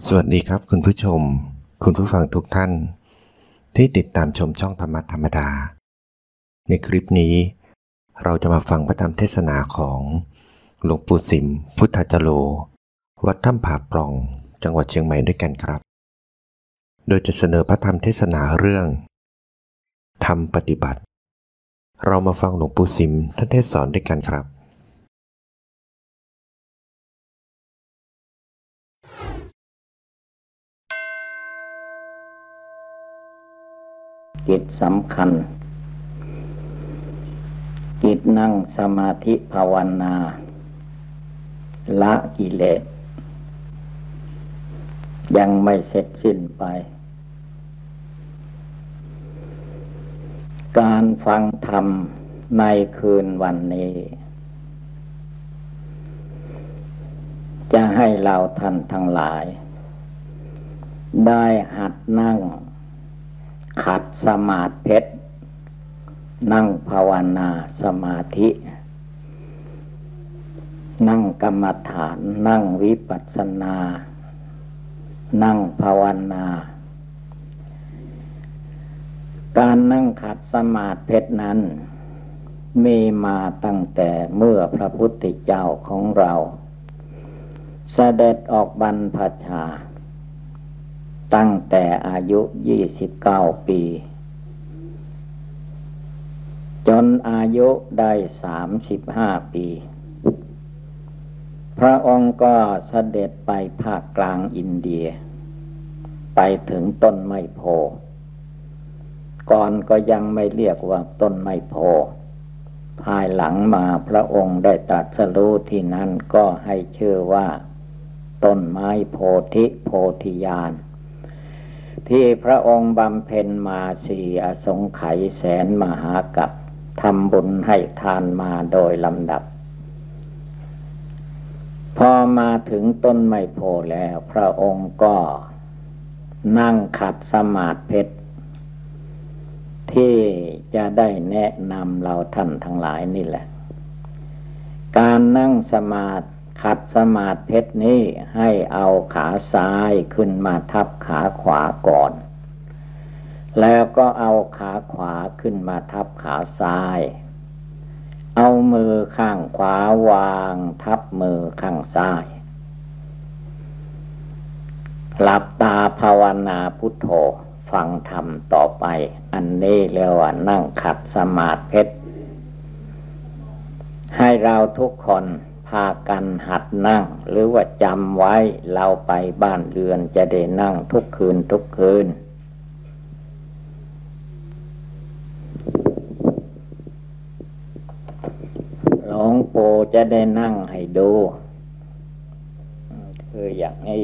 สวัสดีครับคุณผู้ชมคุณผู้ฟังทุกท่านที่ติดตามชมช่องธรรมะธรรมดาในคลิปนี้เราจะมาฟังพระธรรมเทศนาของหลวงปู่สิมพุทธจโรวัดถ้ำผาปล่องจังหวัดเชียงใหม่ด้วยกันครับโดยจะเสนอพระธรรมเทศนาเรื่องธรรมปฏิบัติเรามาฟังหลวงปู่สิมท่านเทศสอนด้วยกันครับจิตสำคัญจิตนั่งสมาธิภาวนาละกิเลสยังไม่เสร็จสิ้นไปการฟังธรรมในคืนวันนี้จะให้เราท่านทั้งหลายได้หัดนั่งขัดสมาธินั่งภาวนาสมาธินั่งกรรมฐานนั่งวิปัสสนานั่งภาวนาการนั่งขัดสมาธินั้นมีมาตั้งแต่เมื่อพระพุทธเจ้าของเราเสด็จออกบรรพชาตั้งแต่อายุ29 ปีจนอายุได้35 ปีพระองค์ก็เสด็จไปภาคกลางอินเดียไปถึงต้นไม้โพธิ์ก่อนก็ยังไม่เรียกว่าต้นไม้โพธิ์ภายหลังมาพระองค์ได้ตรัสรู้ที่นั่นก็ให้ชื่อว่าต้นไม้โพธิโพธิญาณที่พระองค์บำเพ็ญมา4 อสงไขยแสนมหากัปทำบุญให้ทานมาโดยลำดับพอมาถึงต้นไม้โพธิ์แล้วพระองค์ก็นั่งขัดสมาธิที่จะได้แนะนำเราท่านทั้งหลายนี่แหละการนั่งขัดสมาธินี้ให้เอาขาซ้ายขึ้นมาทับขาขวาก่อนแล้วก็เอาขาขวาขึ้นมาทับขาซ้ายเอามือข้างขวาวางทับมือข้างซ้ายหลับตาภาวนาพุทโธฟังธรรมต่อไปอันนี้เรียกว่านั่งขัดสมาธิให้เราทุกคนพากันหัดนั่งหรือว่าจำไว้เราไปบ้านเรือนจะได้นั่งทุกคืนทุกคืนหลวงปู่จะได้นั่งให้ดูคืออย่างนี้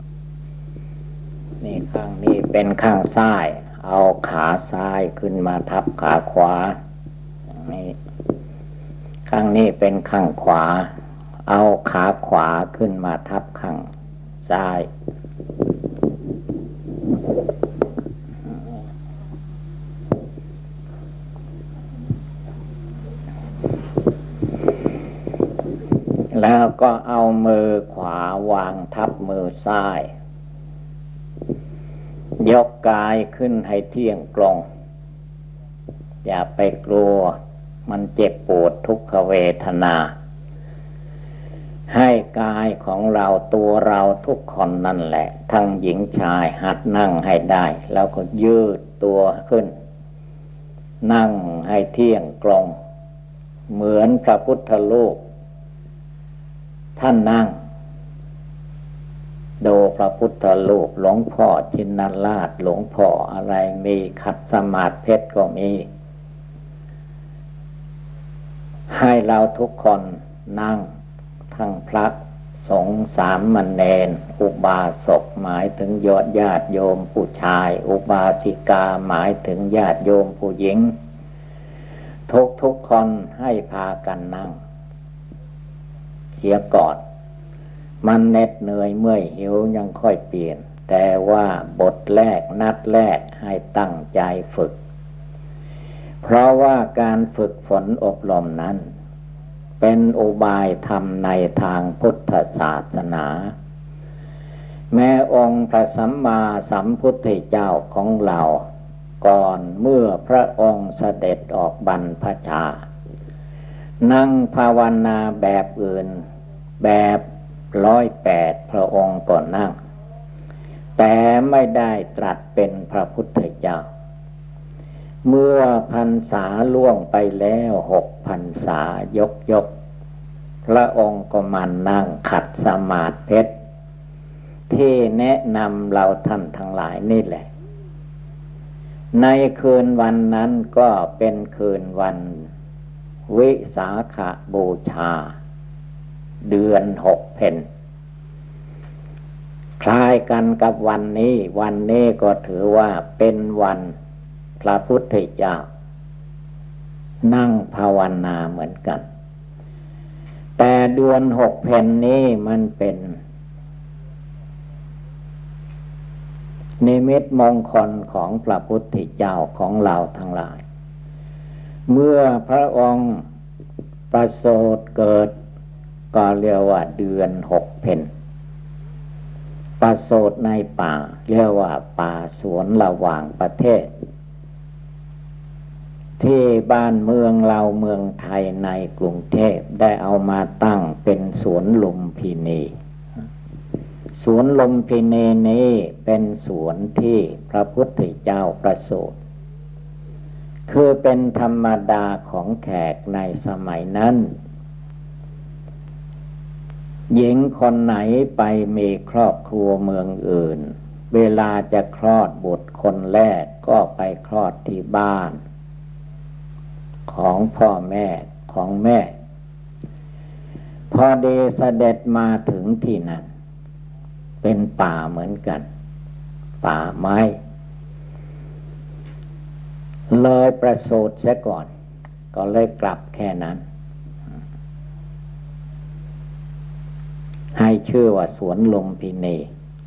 นี่ข้างนี้เป็นข้างซ้ายเอาขาซ้ายขึ้นมาทับขาขวาอย่างนี้ข้างนี้เป็นข้างขวาเอาขาขวาขึ้นมาทับข้างซ้ายแล้วก็เอามือขวาวางทับมือซ้ายยกกายขึ้นให้เที่ยงตรงอย่าไปกลัวมันเจ็บปวดทุกขเวทนาให้กายของเราตัวเราทุกคนนั่นแหละทั้งหญิงชายหัดนั่งให้ได้แล้วก็ยืดตัวขึ้นนั่งให้เที่ยงตรงเหมือนพระพุทธรูปท่านนั่งดูพระพุทธรูปหลวงพ่อชินราชหลวงพ่ออะไรมีขัดสมาธิก็มีให้เราทุกคนนั่งทั้งพระสงฆ์สามเณรอุบาสกหมายถึงญาติโยมผู้ชายอุบาสิกาหมายถึงญาติโยมผู้หญิงทุกคนให้พากันนั่งเสียก่อนมันเหน็ดเหนื่อยเมื่อยหิวยังค่อยเปลี่ยนแต่ว่าบทแรกนัดแรกให้ตั้งใจฝึกเพราะว่าการฝึกฝนอบรมนั้นเป็นอุบายธรรมในทางพุทธศาสนาแม้องค์พระสัมมาสัมพุทธเจ้าของเราก่อนเมื่อพระองค์เสด็จออกบรรพชานั่งภาวนาแบบอื่นแบบ108พระองค์ก็นั่งแต่ไม่ได้ตรัสเป็นพระพุทธเจ้าเมื่อพรรษาล่วงไปแล้ว6 พรรษายกพระองค์ก็มานั่งขัดสมาธิที่แนะนำเราท่านทั้งหลายนี่แหละในคืนวันนั้นก็เป็นคืนวันวิสาขบูชาเดือน6 เพ็ญคล้ายกันกับวันนี้ก็ถือว่าเป็นวันพระพุทธเจ้านั่งภาวนาเหมือนกันแต่เดือน6 เพ็ญนี้มันเป็นนิมิตมงคลของพระพุทธเจ้าของเราทั้งหลายเมื่อพระองค์ประสูติเกิดก็เรียกว่าเดือน6 เพ็ญประสูติในป่าเรียกว่าป่าสวนระหว่างประเทศที่บ้านเมืองเราเมืองไทยในกรุงเทพได้เอามาตั้งเป็นสวนลุมพินีสวนลุมพินีนี้เป็นสวนที่พระพุทธเจ้าประสูติคือเป็นธรรมดาของแขกในสมัยนั้นหญิงคนไหนไปมีครอบครัวเมืองอื่นเวลาจะคลอดบุตรคนแรกก็ไปคลอดที่บ้านของพ่อแม่ของแม่พอดีเสด็จมาถึงที่นั้นเป็นป่าเหมือนกันป่าไม้เลยประสูติเสียก่อนก็เลยกลับแค่นั้นให้ชื่อว่าสวนลุมพินี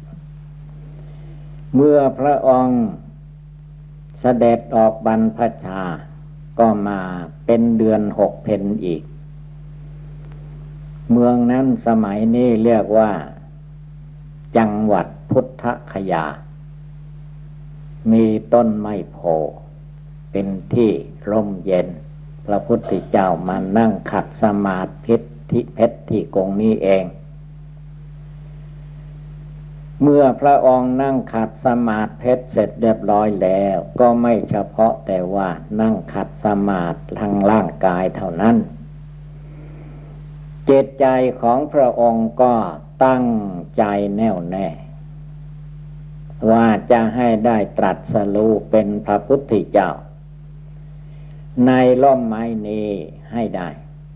เมื่อพระองค์เสด็จออกบรรพชาก็มาเป็นเดือน6 เพ็ญอีกเมืองนั้นสมัยนี้เรียกว่าจังหวัดพุทธคยามีต้นไม้โพเป็นที่ร่มเย็นพระพุทธเจ้ามานั่งขัดสมาธิที่เพชรที่กงนี้เองเมื่อพระองค์นั่งขัดสมาธิเสร็จเรียบร้อยแล้วก็ไม่เฉพาะแต่ว่านั่งขัดสมาธิทางร่างกายเท่านั้นจิตใจของพระองค์ก็ตั้งใจแน่วแน่ว่าจะให้ได้ตรัสรู้เป็นพระพุทธเจ้าในร่มไม้นี้ให้ได้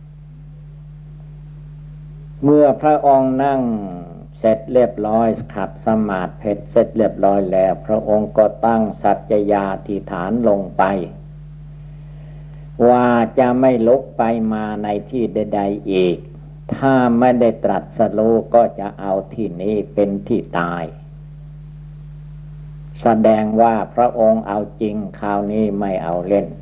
เมื่อพระองค์นั่งเสร็จเรียบร้อยขัดสมาธิเสร็จเรียบร้อยแล้วพระองค์ก็ตั้งสัจจญาธิฐานลงไปว่าจะไม่ลุกไปมาในที่ใดๆอีกถ้าไม่ได้ตรัสรู้ก็จะเอาที่นี้เป็นที่ตายแสดงว่าพระองค์เอาจริงคราวนี้ไม่เอาเล่น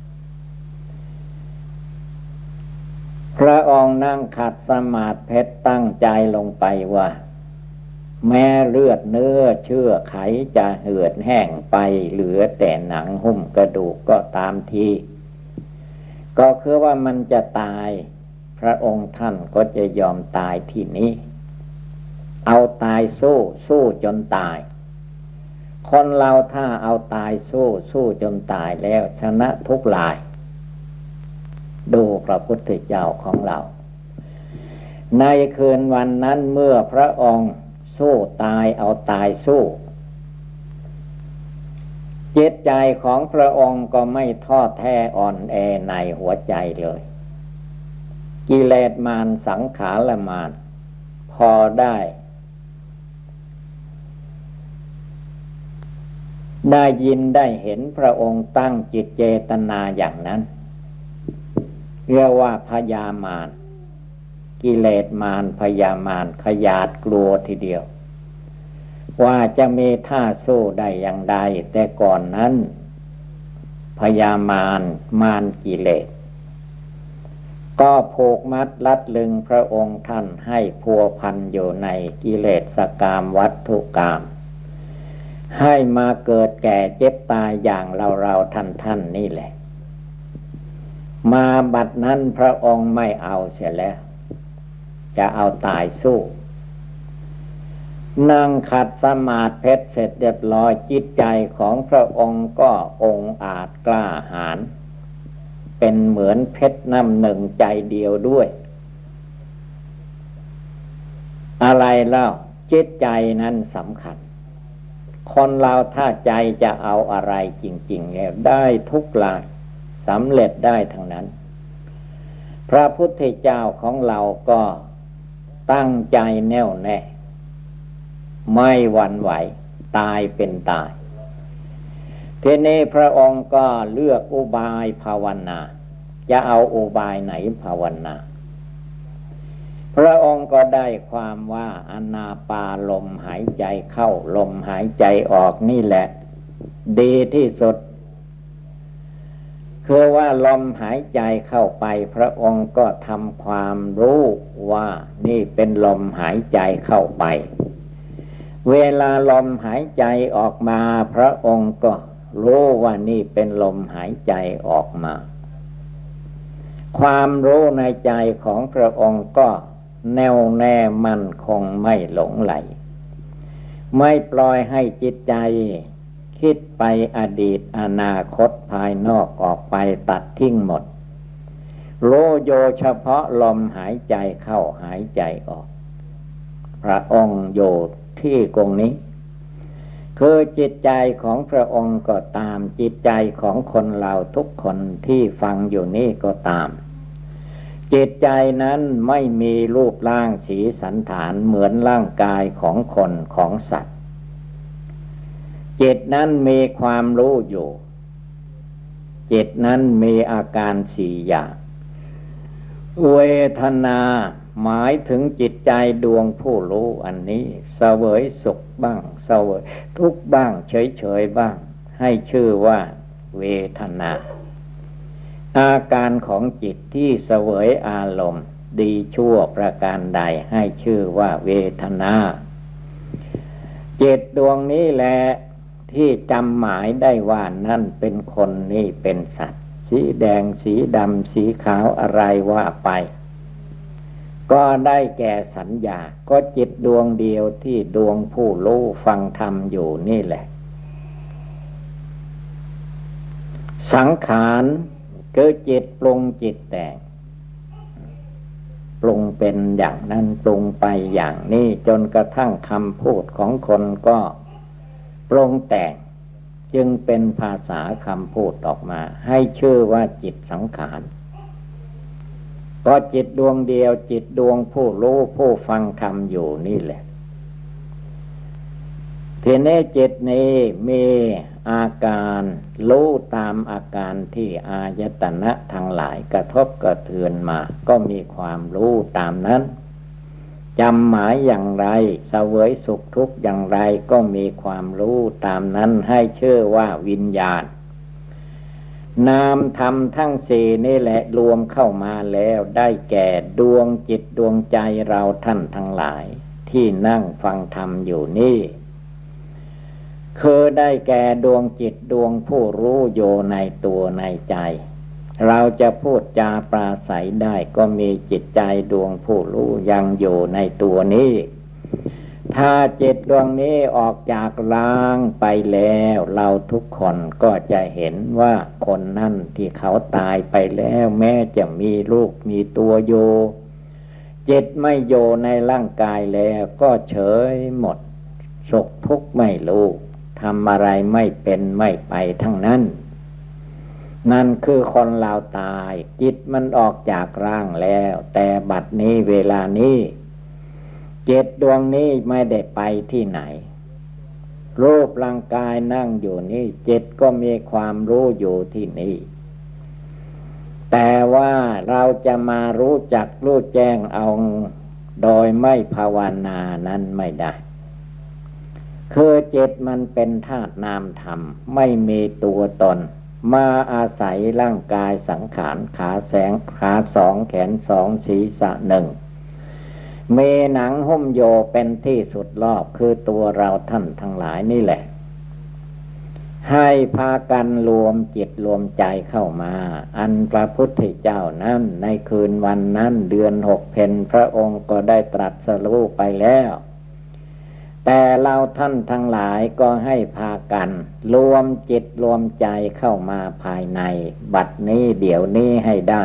พระองค์นั่งขัดสมาธิตั้งใจลงไปว่าแม้เลือดเนื้อเชื่อไขจะเหือดแห้งไปเหลือแต่หนังหุ้มกระดูกก็ตามทีก็คือว่ามันจะตายพระองค์ท่านก็จะยอมตายที่นี้เอาตายสู้จนตายคนเราถ้าเอาตายสู้จนตายแล้วชนะทุกรายดูพระพุทธเจ้าของเราในคืนวันนั้นเมื่อพระองค์สู้ตายเอาตายสู้จิตใจของพระองค์ก็ไม่ท้อแท้อ่อนแอในหัวใจเลยกิเลสมารสังขารมารพอได้ยินได้เห็นพระองค์ตั้งจิตเจตนาอย่างนั้นเรียกว่าพยามารกิเลสมารพยามารขยาดกลัวทีเดียวว่าจะมีท่าสู้ได้อย่างใดแต่ก่อนนั้นพยามารกิเลสก็ผูกมัดลัดลึงพระองค์ท่านให้พัวพันอยู่ในกิเลสกามวัตถุกามให้มาเกิดแก่เจ็บตายอย่างเราท่านนี่แหละมาบัดนั้นพระองค์ไม่เอาเสียแล้วจะเอาตายสู้นั่งขัดสมาธิเพชรเสร็จเรียบร้อยจิตใจของพระองค์ก็องอาจกล้าหาญเป็นเหมือนเพชรน้ำหนึ่งใจเดียวด้วยอะไรเล่าจิตใจนั้นสำคัญคนเราถ้าใจจะเอาอะไรจริงๆแล้วได้ทุกลายสำเร็จได้ทั้งนั้นพระพุทธเจ้าของเราก็ตั้งใจแน่วแน่ไม่หวั่นไหวตายเป็นตายทีนี้พระองค์ก็เลือกอุบายภาวนาจะเอาอุบายไหนภาวนาพระองค์ก็ได้ความว่าอานาปานลมหายใจเข้าลมหายใจออกนี่แหละดีที่สุดคือว่าลมหายใจเข้าไปพระองค์ก็ทำความรู้ว่านี่เป็นลมหายใจเข้าไปเวลาลมหายใจออกมาพระองค์ก็รู้ว่านี่เป็นลมหายใจออกมาความรู้ในใจของพระองค์ก็แน่วแน่มั่นคงไม่หลงไหลไม่ปล่อยให้จิตใจคิดไปอดีตอนาคตภายนอกออกไปตัดทิ้งหมดรู้โยเฉพาะลมหายใจเข้าหายใจออกพระองค์โยที่ตรงนี้คือจิตใจของพระองค์ก็ตามจิตใจของคนเราทุกคนที่ฟังอยู่นี่ก็ตามจิตใจนั้นไม่มีรูปร่างสีสันฐานเหมือนร่างกายของคนของสัตว์จิตนั้นมีความรู้อยู่จิตนั้นมีอาการสี่อย่างเวทนาหมายถึงจิตใจดวงผู้รู้อันนี้เสวยสุขบ้างเสวยทุกข์บ้างเฉยๆบ้างให้ชื่อว่าเวทนาอาการของจิตที่เสวยอารมณ์ดีชั่วประการใดให้ชื่อว่าเวทนาจิตดวงนี้แหละที่จำหมายได้ว่านั่นเป็นคนนี่เป็นสัตว์สีแดงสีดำสีขาวอะไรว่าไปก็ได้แก่สัญญาก็จิตดวงเดียวที่ดวงผู้รู้ฟังธรรมอยู่นี่แหละสังขารคือจิตปรุงจิตแต่งปรุงเป็นอย่างนั้นปรุงไปอย่างนี้จนกระทั่งคำพูดของคนก็ปรุงแต่งจึงเป็นภาษาคำพูดออกมาให้ชื่อว่าจิตสังขารก็จิตดวงเดียวจิตดวงผู้รู้ผู้ฟังธรรมอยู่นี่แหละทีนี้จิตนี้มีอาการรู้ตามอาการที่อายตนะทั้งหลายกระทบกระเทือนมาก็มีความรู้ตามนั้นจำหมายอย่างไรเสวยสุขทุกข์อย่างไรก็มีความรู้ตามนั้นให้ชื่อว่าวิญญาณนามธรรมทั้งสี่นี่แหละรวมเข้ามาแล้วได้แก่ดวงจิตดวงใจเราท่านทั้งหลายที่นั่งฟังธรรมอยู่นี่คือได้แก่ดวงจิตดวงผู้รู้อยู่ในตัวในใจเราจะพูดจาปราศัยได้ก็มีจิตใจดวงผู้รู้ยังอยู่ในตัวนี้ถ้าจิตดวงนี้ออกจากร่างไปแล้วเราทุกคนก็จะเห็นว่าคนนั่นที่เขาตายไปแล้วแม้จะมีลูกมีตัวโยจิตไม่โยในร่างกายแล้วก็เฉยหมดสุขทุกข์ไม่รู้ทำอะไรไม่เป็นไม่ไปทั้งนั้นนั่นคือคนเราตายจิตมันออกจากร่างแล้วแต่บัดนี้เวลานี้จิตดวงนี้ไม่ได้ไปที่ไหนรูปร่างกายนั่งอยู่นี่จิตก็มีความรู้อยู่ที่นี่แต่ว่าเราจะมารู้จักรู้แจ้งเอาโดยไม่ภาวนานั้นไม่ได้คือจิตมันเป็นธาตุนามธรรมไม่มีตัวตนมาอาศัยร่างกายสังขารขาสองแขนสองศีรษะหนึ่งมีหนังหุ้มโยเป็นที่สุดรอบคือตัวเราท่านทั้งหลายนี่แหละให้พากันรวมจิตรวมใจเข้ามาอันพระพุทธเจ้านั้นในคืนวันนั้นเดือน6 เพ็ญพระองค์ก็ได้ตรัสรู้ไปแล้วแต่เราท่านทั้งหลายก็ให้พากันรวมจิตรวมใจเข้ามาภายในบัดนี้เดี๋ยวนี้ให้ได้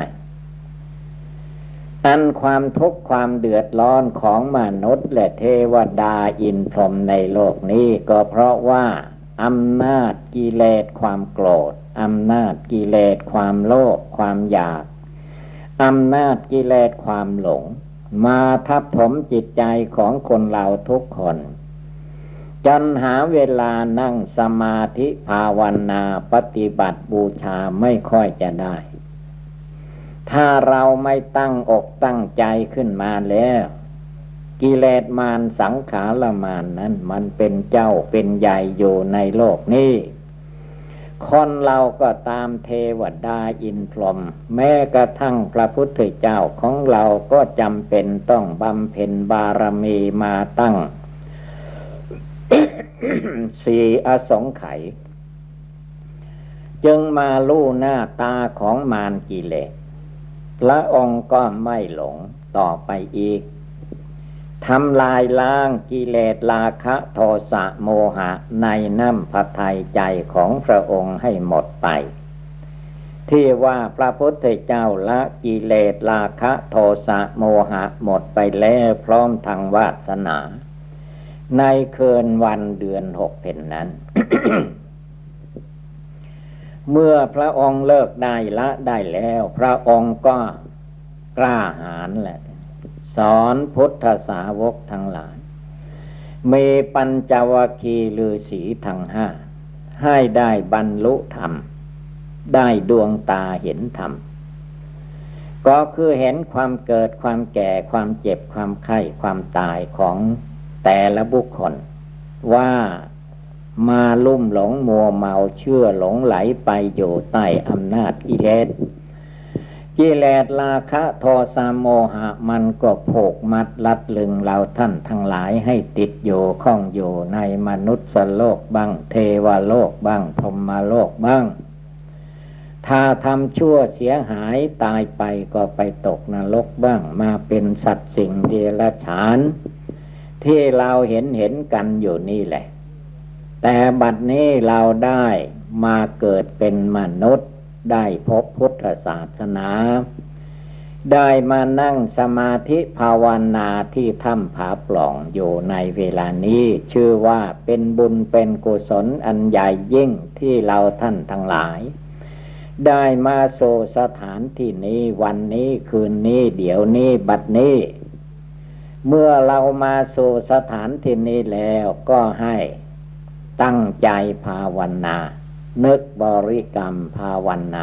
อันความทุกข์ความเดือดร้อนของมนุษย์และเทวดาอินทร์พรหมในโลกนี้ก็เพราะว่าอำนาจกิเลสความโกรธอำนาจกิเลสความโลภความอยากอำนาจกิเลสความหลงมาทับถมจิตใจของคนเราทุกคนจนหาเวลานั่งสมาธิภาวนาปฏิบัติบูชาไม่ค่อยจะได้ถ้าเราไม่ตั้งอกตั้งใจขึ้นมาแล้วกิเลสมารสังขารมารนั้นมันเป็นเจ้าเป็นใหญ่อยู่ในโลกนี้คนเราก็ตามเทวดาอินทร์พรหมแม้กระทั่งพระพุทธเจ้าของเราก็จำเป็นต้องบำเพ็ญบารมีมาตั้ง 4 อสงไขยจึงมาลู่หน้าตาของมารกิเลสพระองค์ก็ไม่หลงต่อไปอีกทำลายล้างกิเลสราคะโทสะโมหะในน้ำพระทัยใจของพระองค์ให้หมดไปที่ว่าพระพุทธเจ้าละกิเลสราคะโทสะโมหะหมดไปแล้วพร้อมทางวาสนาในคืนวันเดือน6 เพ็ญนั้น เมื่อพระองค์เลิกได้ละได้แล้วพระองค์ก็กล้าหาญแหละสอนพุทธสาวกทั้งหลายมีปัญจวัคคีย์ฤาษีทั้ง 5ให้ได้บรรลุธรรมได้ดวงตาเห็นธรรมก็คือเห็นความเกิดความแก่ความเจ็บความไข้ความตายของแต่ละบุคคลว่ามาลุ่มหลงมัวเมาเชื่อหลงไหลไปอยู่ใต้อำนาจกิเลสราคะโทสะโมหะมันก็ผูกมัดลัดลึงเราท่านทั้งหลายให้ติดอยู่ข้องอยู่ในมนุษย์โลกบ้างเทวโลกบ้างพรหมโลกบ้างถ้าทำชั่วเสียหายตายไปก็ไปตกนรกบ้างมาเป็นสัตว์สิ่งเดรัจฉานที่เราเห็นกันอยู่นี่แหละแต่บัดนี้เราได้มาเกิดเป็นมนุษย์ได้พบพุทธศาสนาได้มานั่งสมาธิภาวนาที่ถ้ำผาปล่องอยู่ในเวลานี้ชื่อว่าเป็นบุญเป็นกุศลอันใหญ่ยิ่งที่เราท่านทั้งหลายได้มาโสสถานที่นี้วันนี้คืนนี้เดี๋ยวนี้บัดนี้เมื่อเรามาสู่สถานที่นี้แล้วก็ให้ตั้งใจภาวนานึกบริกรรมภาวนา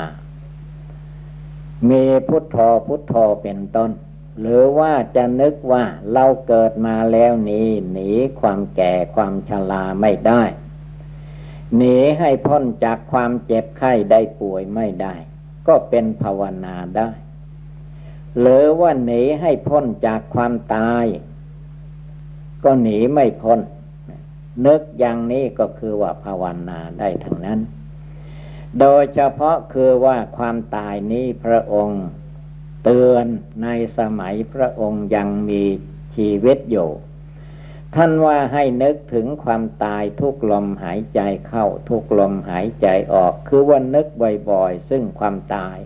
มีพุทโธพุทโธเป็นต้นหรือว่าจะนึกว่าเราเกิดมาแล้วนี้หนีความแก่ความชราไม่ได้หนีให้พ้นจากความเจ็บไข้ได้ป่วยไม่ได้ก็เป็นภาวนาได้หรือว่าหนีให้พ้นจากความตายก็หนีไม่พ้นนึกอย่างนี้ก็คือว่าภาวนาได้ทั้งนั้นโดยเฉพาะคือว่าความตายนี้พระองค์เตือนในสมัยพระองค์ยังมีชีวิตอยู่ท่านว่าให้นึกถึงความตายทุกลมหายใจเข้าทุกลมหายใจออกคือว่านึกบ่อยๆซึ่งความตาย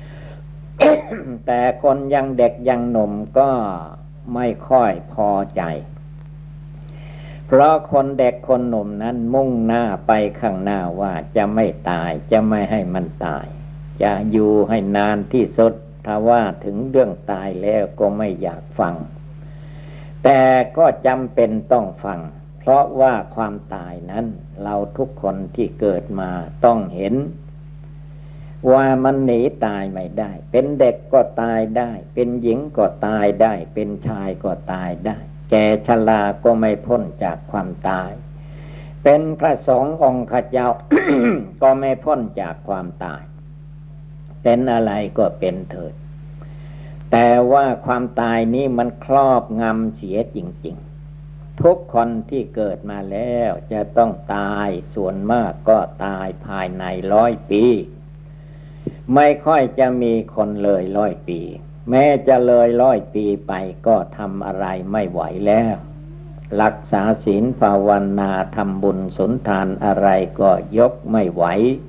แต่คนยังเด็กยังหนุ่มก็ไม่ค่อยพอใจเพราะคนเด็กคนหนุ่มนั้นมุ่งหน้าไปข้างหน้าว่าจะไม่ตายจะไม่ให้มันตายจะอยู่ให้นานที่สุดถ้าว่าถึงเรื่องตายแล้วก็ไม่อยากฟังแต่ก็จำเป็นต้องฟังเพราะว่าความตายนั้นเราทุกคนที่เกิดมาต้องเห็นว่ามันหนีตายไม่ได้เป็นเด็กก็ตายได้เป็นหญิงก็ตายได้เป็นชายก็ตายได้แก่ชราก็ไม่พ้นจากความตายเป็นพระสงฆ์องค์ข้าเจ้า ก็ไม่พ้นจากความตายเป็นอะไรก็เป็นเถิดแต่ว่าความตายนี้มันครอบงำเสียจริงๆทุกคนที่เกิดมาแล้วจะต้องตายส่วนมากก็ตายภายใน100 ปีไม่ค่อยจะมีคนเลย100 ปีแม้จะเลย100 ปีไปก็ทำอะไรไม่ไหวแล้วรักษาศีลภาวนาทำบุญสุนทานอะไรก็ยกไม่ไหว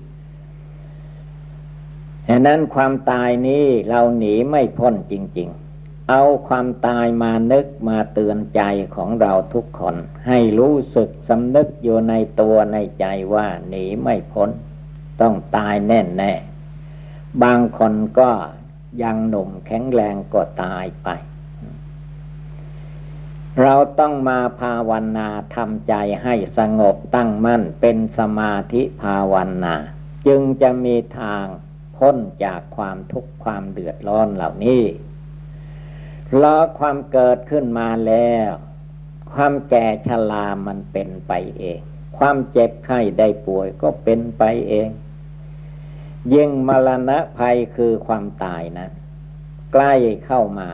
ฉะนั้นความตายนี้เราหนีไม่พ้นจริงๆเอาความตายมานึกมาเตือนใจของเราทุกคนให้รู้สึกสำนึกอยู่ในตัวในใจว่าหนีไม่พ้นต้องตายแน่ๆบางคนก็ยังหนุ่มแข็งแรงก็ตายไปเราต้องมาภาวนาทำใจให้สงบตั้งมั่นเป็นสมาธิภาวนาจึงจะมีทางพ้นจากความทุกข์ความเดือดร้อนเหล่านี้รอความเกิดขึ้นมาแล้วความแก่ชรามันเป็นไปเองความเจ็บไข้ได้ป่วยก็เป็นไปเองยิ่งมรณะภัยคือความตายนั้นใกล้เข้ามา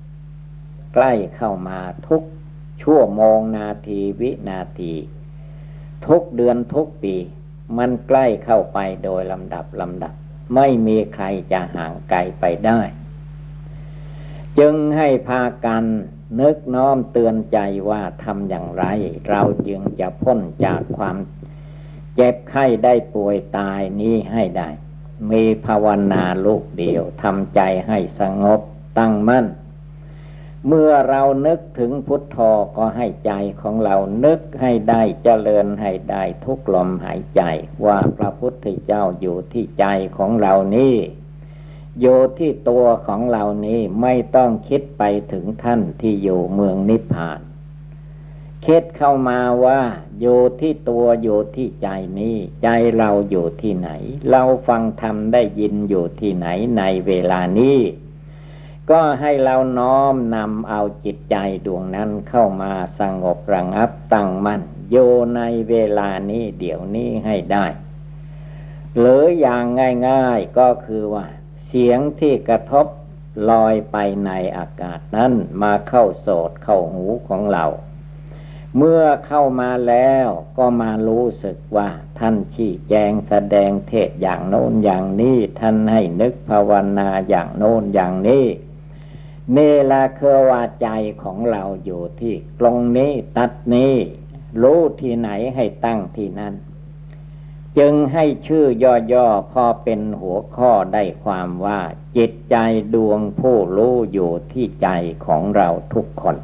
ทุกชั่วโมงนาทีวินาทีทุกเดือนทุกปีมันใกล้เข้าไปโดยลำดับไม่มีใครจะห่างไกลไปได้จึงให้พากันนึกน้อมเตือนใจว่าทำอย่างไรเราจึงจะพ้นจากความเจ็บไข้ได้ป่วยตายนี้ให้ได้มีภาวนาลูกเดียวทำใจให้สงบตั้งมั่นเมื่อเรานึกถึงพุทโธก็ให้ใจของเรานึกให้ได้เจริญให้ได้ทุกลมหายใจว่าพระพุทธเจ้าอยู่ที่ใจของเรานี้อยู่ที่ตัวของเรานี้ไม่ต้องคิดไปถึงท่านที่อยู่เมืองนิพพานคิดเข้ามาว่าอยู่ที่ตัวอยู่ที่ใจนี้ใจเราอยู่ที่ไหนเราฟังธรรมได้ยินอยู่ที่ไหนในเวลานี้ก็ให้เราน้อมนำเอาจิตใจดวงนั้นเข้ามาสงบระงับตั้งมั่นอยู่ในเวลานี้เดี๋ยวนี้ให้ได้หรืออย่างง่ายๆก็คือว่าเสียงที่กระทบลอยไปในอากาศนั้นมาเข้าโสตเข้าหูของเราเมื่อเข้ามาแล้วก็มารู้สึกว่าท่านชี้แจงแสดงเทศอย่างโน้นอย่างนี้ท่านให้นึกภาวนาอย่างโน้นอย่างนี้นี่ละคือว่าใจของเราอยู่ที่ตรงนี้ตัดนี้รู้ที่ไหนให้ตั้งที่นั้นจึงให้ชื่อย่อๆพอเป็นหัวข้อได้ความว่าจิตใจดวงผู้รู้อยู่ที่ใจของเราทุกคน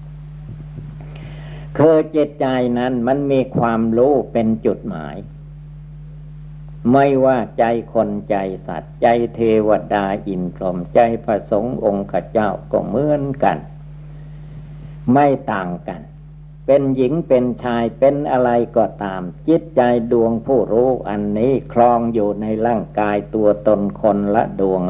คือจิตใจนั้นมันมีความรู้เป็นจุดหมายไม่ว่าใจคนใจสัตว์ใจเทวดาอินทร์พรหมใจพระสงฆ์องค์ข้าเจ้าก็เหมือนกันไม่ต่างกันเป็นหญิงเป็นชายเป็นอะไรก็ตามจิตใจดวงผู้รู้อันนี้ครองอยู่ในร่างกายตัวตนคนละดวง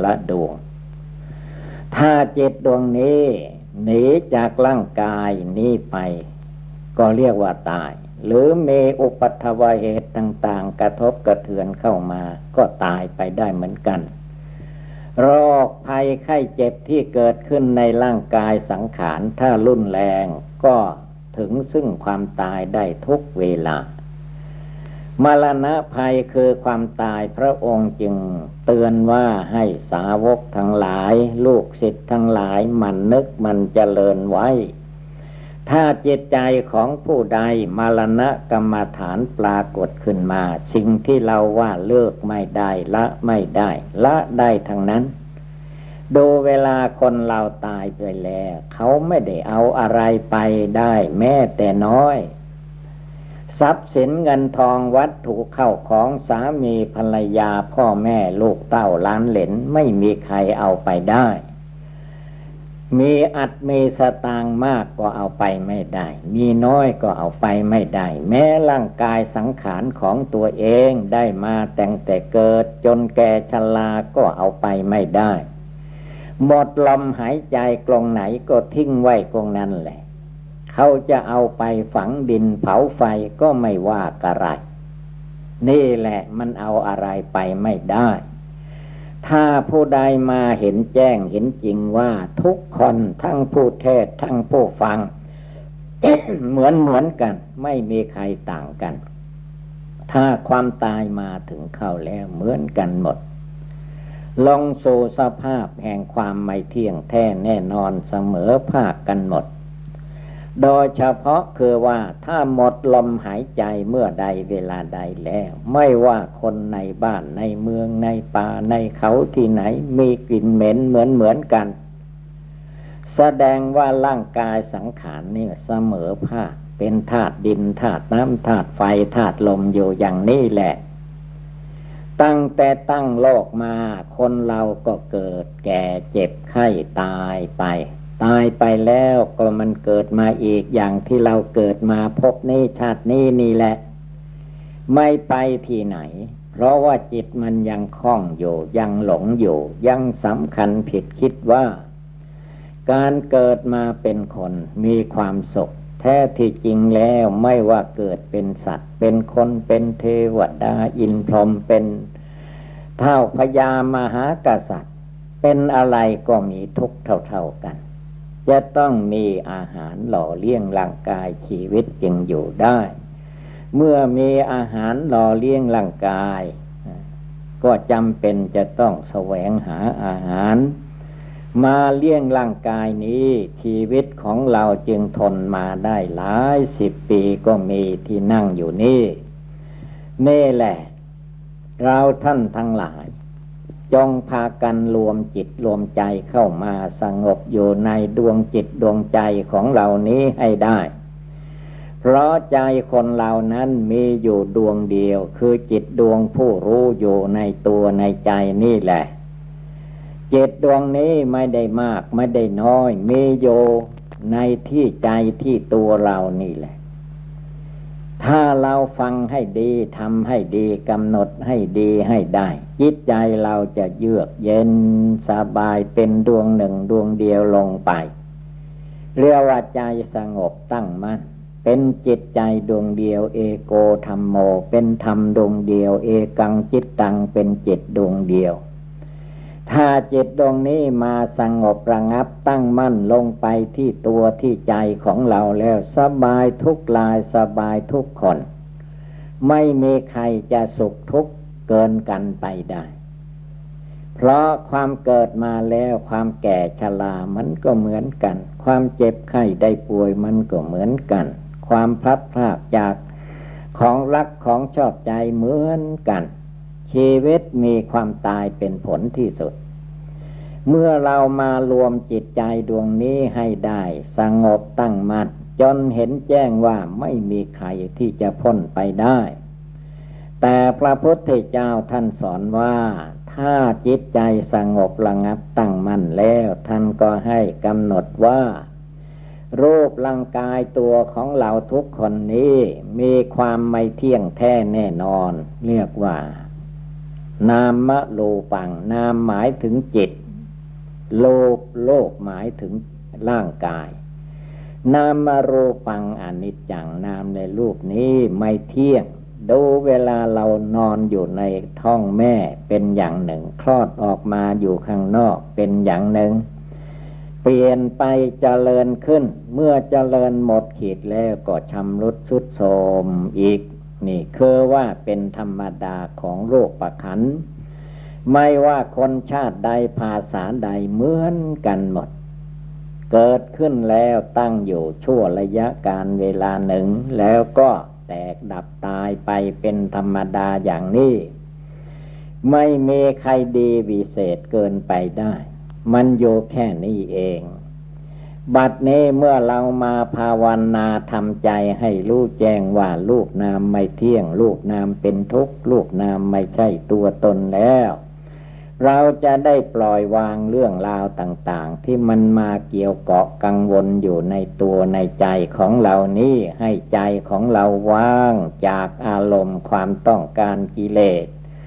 ถ้าจิตดวงนี้หนีจากร่างกายนี้ไปก็เรียกว่าตายหรือมีอุปัฏฐวเหตุต่างๆกระทบกระเทือนเข้ามาก็ตายไปได้เหมือนกันโรคภัยไข้เจ็บที่เกิดขึ้นในร่างกายสังขารถ้ารุนแรงก็ถึงซึ่งความตายได้ทุกเวลามรณะภัยคือความตายพระองค์จึงเตือนว่าให้สาวกทั้งหลายลูกศิษย์ทั้งหลายมันนึกมันเจริญไว้ถ้าจิตใจของผู้ใดมรณะกรรมฐานปรากฏขึ้นมาสิ่งที่เราว่าเลิกไม่ได้ละไม่ได้ละได้ทั้งนั้นดูเวลาคนเราตายไปแล้วเขาไม่ได้เอาอะไรไปได้แม้แต่น้อยทรัพย์สินเงินทองวัตถุเข้าของสามีภรรยาพ่อแม่ลูกเต้าหลานเหลนไม่มีใครเอาไปได้มีอัดมีสตางค์มากก็เอาไปไม่ได้มีน้อยก็เอาไปไม่ได้แม้ร่างกายสังขารของตัวเองได้มาตั้งแต่เกิดจนแก่ชราก็เอาไปไม่ได้หมดลมหายใจกลงไหนก็ทิ้งไว้กลงนั้นแหละคเขาจะเอาไปฝังดินเผาไฟก็ไม่ว่าอะไรนี่แหละมันเอาอะไรไปไม่ได้ถ้าผู้ใดมาเห็นแจ้งเห็นจริงว่าทุกคนทั้งผู้เทศทั้งผู้ฟัง เหมือนกันไม่มีใครต่างกันถ้าความตายมาถึงเข้าแล้วเหมือนกันหมดลงสู่สภาพแห่งความไม่เที่ยงแท้แน่นอนเสมอภาคกันหมดโดยเฉพาะคือว่าถ้าหมดลมหายใจเมื่อใดเวลาใดแล้วไม่ว่าคนในบ้านในเมืองในป่าในเขาที่ไหนมีกลิ่นเหม็นเหมือนกันแสดงว่าร่างกายสังขารนี่เสมอภาคเป็นธาตุดินธาตุน้ำธาตุไฟธาตุลมอยู่อย่างนี้แหละตั้งแต่ตั้งโลกมาคนเราก็เกิดแก่เจ็บไข้ตายไปแล้วก็มันเกิดมาอีกอย่างที่เราเกิดมาพบนี้ชาตินี้นี่แหละไม่ไปที่ไหนเพราะว่าจิตมันยังคล้องอยู่ยังหลงอยู่ยังสำคัญผิดคิดว่าการเกิดมาเป็นคนมีความสุขแท้ที่จริงแล้วไม่ว่าเกิดเป็นสัตว์เป็นคนเป็นเทวดาอินพรหมเป็นเท้าพญามหากษัตริย์เป็นอะไรก็มีทุกข์เท่ากันจะต้องมีอาหารหล่อเลี้ยงร่างกายชีวิตจึงอยู่ได้เมื่อมีอาหารหล่อเลี้ยงร่างกายก็จำเป็นจะต้องแสวงหาอาหารมาเลี้ยงร่างกายนี้ชีวิตของเราจึงทนมาได้หลายสิบปีก็มีที่นั่งอยู่นี่แหละเราท่านทั้งหลายจงพากันรวมจิตรวมใจเข้ามาสงบอยู่ในดวงจิตดวงใจของเรานี้ให้ได้เพราะใจคนเรานั้นมีอยู่ดวงเดียวคือจิตดวงผู้รู้อยู่ในตัวในใจนี่แหละจิตดวงนี้ไม่ได้มากไม่ได้น้อยมีอยู่ในที่ใจที่ตัวเรานี่แหละถ้าเราฟังให้ดีทำให้ดีกำหนดให้ดีให้ได้จิตใจเราจะเยือกเย็นสบายเป็นดวงหนึ่งดวงเดียวลงไปเรียกว่าใจสงบตั้งมั่นเป็นจิตใจดวงเดียวเอโกธัมโมเป็นธรรมดวงเดียวเอกังจิตตังเป็นจิตดวงเดียวถ้าจิตดวงนี้มาสงบระงับตั้งมั่นลงไปที่ตัวที่ใจของเราแล้วสบายทุกรายสบายทุกคนไม่มีใครจะสุขทุกข์เกินกันไปได้เพราะความเกิดมาแล้วความแก่ชรามันก็เหมือนกันความเจ็บไข้ได้ป่วยมันก็เหมือนกันความพลัดพรากจากของรักของชอบใจเหมือนกันชีวิตมีความตายเป็นผลที่สุดเมื่อเรามารวมจิตใจดวงนี้ให้ได้สงบตั้งมั่นจนเห็นแจ้งว่าไม่มีใครที่จะพ้นไปได้แต่พระพุทธเจ้าท่านสอนว่าถ้าจิตใจสงบระงับตั้งมั่นแล้วท่านก็ให้กำหนดว่ารูปร่างกายตัวของเราทุกคนนี้มีความไม่เที่ยงแท้แน่นอนเรียกว่านามะโลปังนามหมายถึงจิตโลกหมายถึงร่างกายนามะโลปังอนิจจังนามในรูปนี้ไม่เที่ยงดูเวลาเรานอนอยู่ในท้องแม่เป็นอย่างหนึ่งคลอดออกมาอยู่ข้างนอกเป็นอย่างหนึ่งเปลี่ยนไปเจริญขึ้นเมื่อเจริญหมดขีดแล้วก็ชำรุดทรุดโทรมอีกนี่คือว่าเป็นธรรมดาของโลกประขันธ์ไม่ว่าคนชาติใดภาษาใดเหมือนกันหมดเกิดขึ้นแล้วตั้งอยู่ชั่วระยะการเวลาหนึ่งแล้วก็แตกดับตายไปเป็นธรรมดาอย่างนี้ไม่มีใครดีวิเศษเกินไปได้มันอยู่แค่นี้เองบัดนี้เมื่อเรามาภาวนาทำใจให้รู้แจ้งว่ารูปนามไม่เที่ยงรูปนามเป็นทุกข์รูปนามไม่ใช่ตัวตนแล้วเราจะได้ปล่อยวางเรื่องราวต่างๆที่มันมาเกี่ยวเกาะกังวลอยู่ในตัวในใจของเรานี้ให้ใจของเราว่างจากอารมณ์ความต้องการกิเลส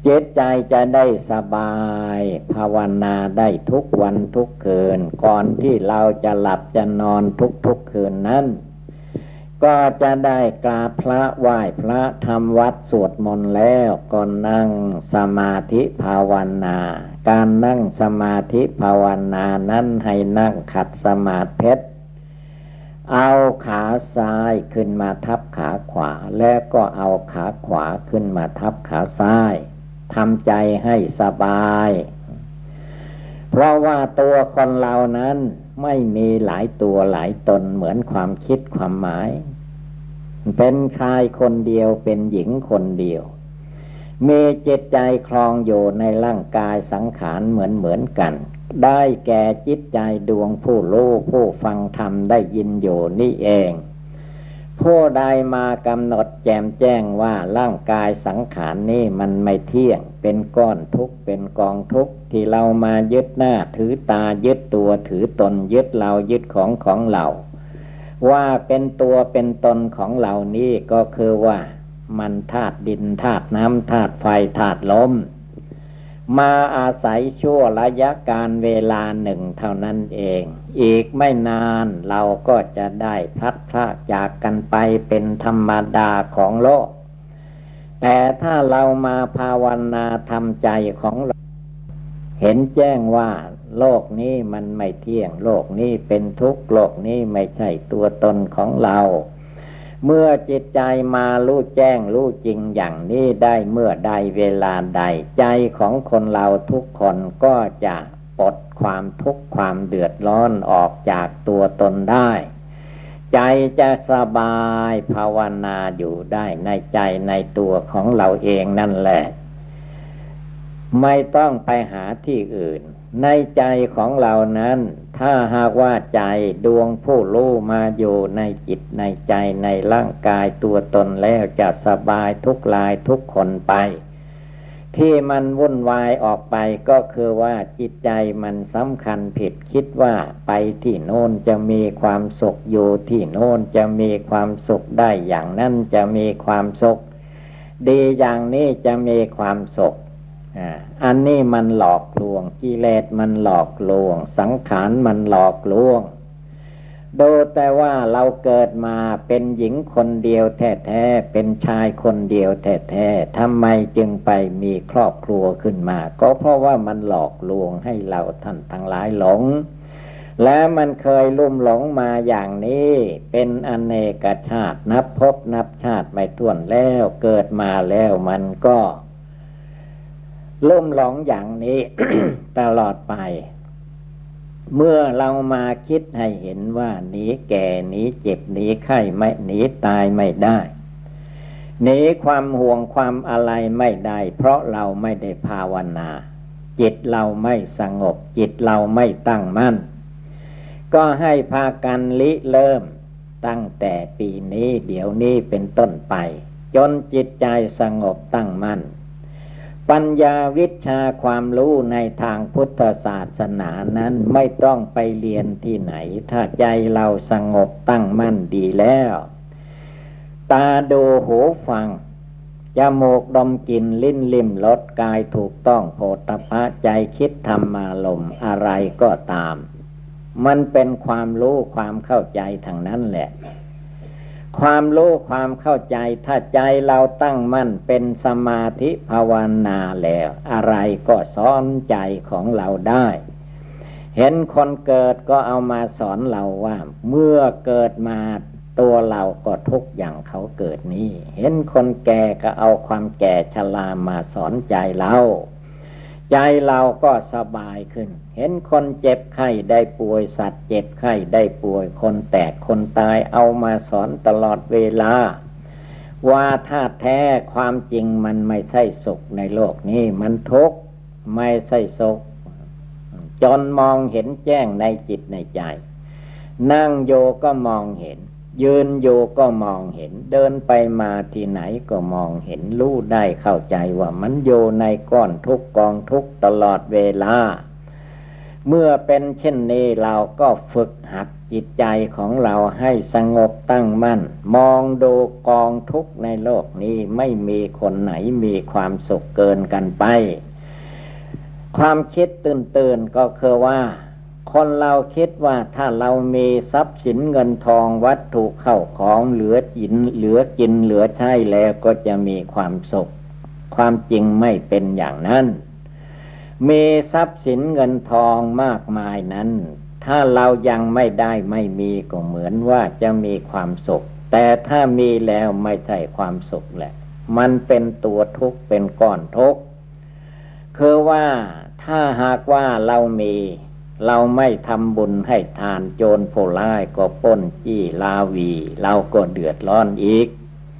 จิตใจจะได้สบาย ภาวนาได้ทุกวันทุกคืนก่อนที่เราจะหลับจะนอนทุกคืนนั้นก็จะได้กราบพระไหว้พระทำวัดสวดมนต์แล้วก็นั่งสมาธิภาวนาการนั่งสมาธิภาวนานั้นให้นั่งขัดสมาธิเอาขาซ้ายขึ้นมาทับขาขวาแล้วก็เอาขาขวาขึ้นมาทับขาซ้ายทำใจให้สบายเพราะว่าตัวคนเรานั้นไม่มีหลายตัวหลายตนเหมือนความคิดความหมายเป็นชายคนเดียวเป็นหญิงคนเดียวมีจิตใจคลองอยู่ในร่างกายสังขารเหมือนกันได้แก่จิตใจดวงผู้รู้ผู้ฟังธรรมได้ยินอยู่นี่เองผู้ใดมากำหนดแจมแจ้งว่าร่างกายสังขารนี่มันไม่เที่ยงเป็นก้อนทุกข์เป็นกองทุกข์ที่เรามายึดหน้าถือตายึดตัวถือตนยึดเรายึดของเราว่าเป็นตัวเป็นตนของเรานี่ก็คือว่ามันธาตุดินธาตุน้ำธาตุไฟธาตุลมมาอาศัยชั่วระยะการเวลาหนึ่งเท่านั้นเองอีกไม่นานเราก็จะได้พลัดพรากจากกันไปเป็นธรรมดาของโลกแต่ถ้าเรามาภาวนาทำใจของเราเห็นแจ้งว่าโลกนี้มันไม่เที่ยงโลกนี้เป็นทุกข์โลกนี้ไม่ใช่ตัวตนของเราเมื่อจิตใจมารู้แจ้งรู้จริงอย่างนี้ได้เมื่อใดเวลาใดใจของคนเราทุกคนก็จะปลดความทุกข์ความเดือดร้อนออกจากตัวตนได้ใจจะสบายภาวนาอยู่ได้ในใจในตัวของเราเองนั่นแหละไม่ต้องไปหาที่อื่นในใจของเรานั้นถ้าหากว่าใจดวงผู้รู้มาอยู่ในจิตในใจในร่างกายตัวตนแล้วจะสบายทุกรายทุกคนไปที่มันวุ่นวายออกไปก็คือว่าจิตใจมันสำคัญผิดคิดว่าไปที่โน่นจะมีความสุขอยู่ที่โน่นจะมีความสุขได้อย่างนั้นจะมีความสุขดีอย่างนี้จะมีความสุขอันนี้มันหลอกลวงกิเลสมันหลอกลวงสังขารมันหลอกลวงดูแต่ว่าเราเกิดมาเป็นหญิงคนเดียวแท้ๆเป็นชายคนเดียวแท้ๆทำไมจึงไปมีครอบครัวขึ้นมาก็เพราะว่ามันหลอกลวงให้เราท่านทั้งหลายหลงและมันเคยลุ่มหลงมาอย่างนี้เป็นอเนกชาตินับภพนับชาติไม่ถ้วนแล้วเกิดมาแล้วมันก็ลุ่มหลงอย่างนี้ ตลอดไปเมื่อเรามาคิดให้เห็นว่าหนีแก่หนีเจ็บหนีไข้ไม่หนีตายไม่ได้หนีความห่วงความอะไรไม่ได้เพราะเราไม่ได้ภาวนาจิตเราไม่สงบจิตเราไม่ตั้งมั่นก็ให้พากันริเริ่มตั้งแต่ปีนี้เดี๋ยวนี้เป็นต้นไปจนจิตใจสงบตั้งมั่นปัญญาวิชาความรู้ในทางพุทธศาสนานั้นไม่ต้องไปเรียนที่ไหนถ้าใจเราสงบตั้งมั่นดีแล้วตาดูหูฟังจมูกดมกลิ่นลิ้นลิ้มรสกายถูกต้องโผฏฐัพพะใจคิดธรรมารมณ์อะไรก็ตามมันเป็นความรู้ความเข้าใจทางนั้นแหละความรู้ความเข้าใจถ้าใจเราตั้งมั่นเป็นสมาธิภาวนาแล้วอะไรก็สอนใจของเราได้เห็นคนเกิดก็เอามาสอนเราว่าเมื่อเกิดมาตัวเราก็ทุกข์อย่างเขาเกิดนี้เห็นคนแก่ก็เอาความแก่ชรามาสอนใจเราใจเราก็สบายขึ้นเห็นคนเจ็บไข้ได้ป่วยสัตว์เจ็บไข้ได้ป่วยคนแตกคนตายเอามาสอนตลอดเวลาว่าถ้าแท้ความจริงมันไม่ใช่สุขในโลกนี้มันทุกข์ไม่ใช่สุขจนมองเห็นแจ้งในจิตในใจนั่งโยก็มองเห็นยืนโยก็มองเห็นเดินไปมาที่ไหนก็มองเห็นรู้ได้เข้าใจว่ามันโยในก้อนทุกข์กองทุกข์ตลอดเวลาเมื่อเป็นเช่นนี้เราก็ฝึกหัดจิตใจของเราให้สงบตั้งมั่นมองดูกองทุกข์ในโลกนี้ไม่มีคนไหนมีความสุขเกินกันไปความคิดตื่นก็คือว่าคนเราคิดว่าถ้าเรามีทรัพย์สินเงินทองวัตถุเข้าของเหลือกินเหลือใช้แล้วก็จะมีความสุขความจริงไม่เป็นอย่างนั้นมีทรัพย์สินเงินทองมากมายนั้นถ้าเรายังไม่ได้ไม่มีก็เหมือนว่าจะมีความสุขแต่ถ้ามีแล้วไม่ใช่ความสุขแหละมันเป็นตัวทุกข์เป็นก้อนทุกข์คือว่าถ้าหากว่าเราไม่ทำบุญให้ทานโจรผู้ร้ายก็ปล้นจี้ลาวีเราก็เดือดร้อนอีก